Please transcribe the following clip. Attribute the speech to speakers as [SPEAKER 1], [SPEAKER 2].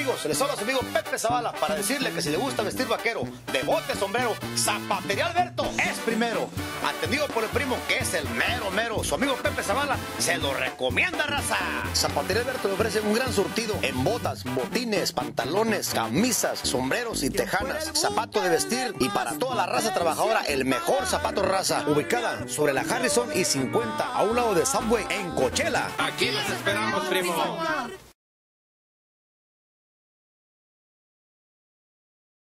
[SPEAKER 1] amigos? Les habla su amigo Pepe Zavala para decirle que si le gusta vestir vaquero, de bote, sombrero, Zapatería Alberto es primero. Atendido por el primo que es el mero mero. Su amigo Pepe Zavala se lo recomienda, raza. Zapatería Alberto le ofrece un gran surtido en botas, botines, pantalones, camisas, sombreros y tejanas, zapato de vestir y para toda la raza trabajadora el mejor zapato raza. Ubicada sobre la Harrison y 50 a un lado de Subway en Coachella.
[SPEAKER 2] Aquí los esperamos, primo.